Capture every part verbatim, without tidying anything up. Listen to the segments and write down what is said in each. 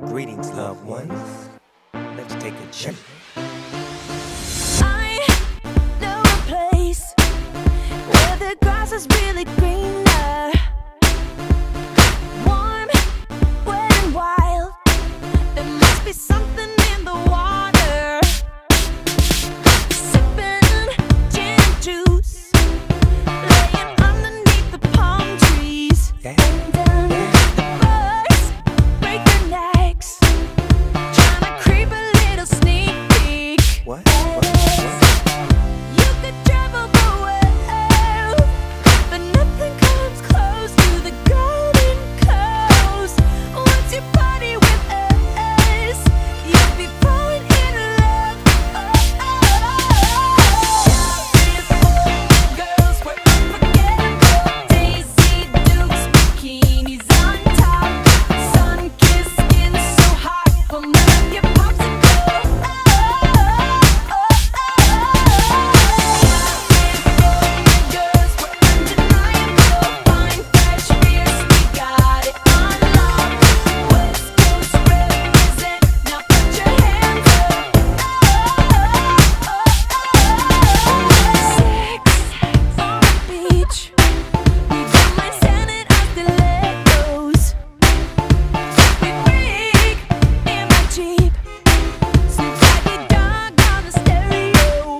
Greetings, loved ones. Let's take a journey. I know a place where the grass is really greener, warm, wet and wild. There must be something in the water. Sipping gin and juice, laying underneath the palm trees. Yeah. And um, the birds break their necks, trying to creep a little sneak peek. What? What? What? You could travel the world, but nothing comes close to the Golden Coast. Once you party with us, you'll be falling in love. Beautiful girls were unforgettable. Daisy Dukes, bikinis on top, sun-kissed skin so hot, will melt up your popsicle. Girls were undeniable, fine, fresh, fierce, we got it on lock. West Coast represent, now put your hands up. Sex on the beach, we don't mind standing out the legos. We freak in my Jeep, Snoop Doggy Dogg on the stereo.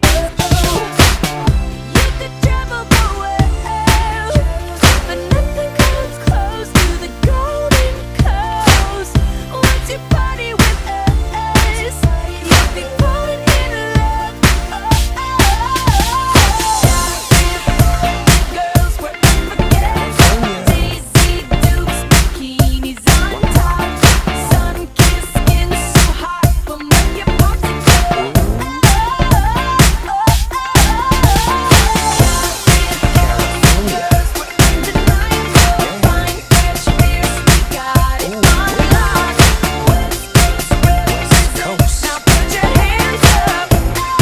You could travel the world, but nothing comes close to the Golden Coast. Once you party with us, you'll be falling in love. Girls were unforgettable. Daisy Dukes, bikinis on top, sun-kissed skin so hot, will make your popsicle. Girls were undeniable, fine, fresh, fierce, we got it on lock. West Coast represent, now put your hands up.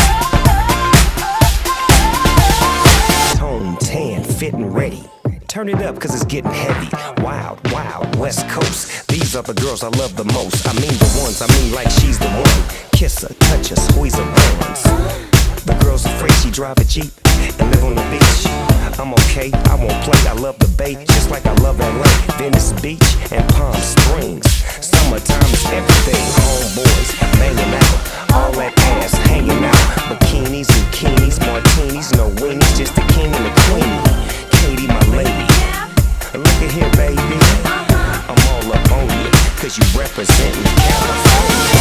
Tone tan, fit and ready. Turn it up, cause it's getting heavy. Wild, wild, West Coast. These are the girls I love the most. I mean the ones, I mean like she's the one. Kiss her, touch her, squeeze her buns. The girl's afraid she drive a Jeep and live on the beach. I'm okay, I won't play, I love the bay, just like I love L A, Venice Beach and Palm Springs. Summertime is everything, homeboys banging out, all that ass hanging out. Bikinis, zucchinis, martinis, no weenies, just the king and the queenie. Katie, my lady, look at here, baby, I'm all up on you, cause you representin' California.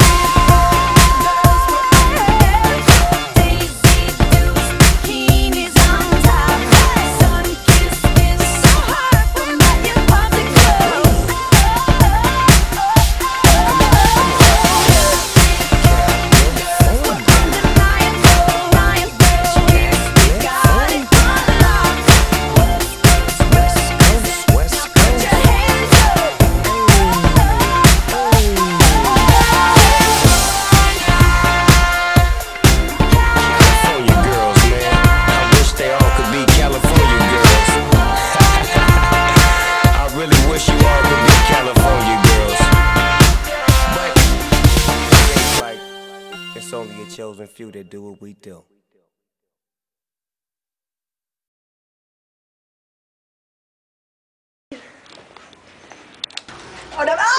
Daisy Dukes, bikinis on top, sun-kissed skin so hot, will melt your popsicle. Girls were undeniable, fine, fresh, fierce, we got it on lock. West Coast represent, West now put your hands up. California girls, man. I wish they all could be California girls. I really wish you all could be California girls. But it ain't like it's only a chosen few that do what we do. Oh, no.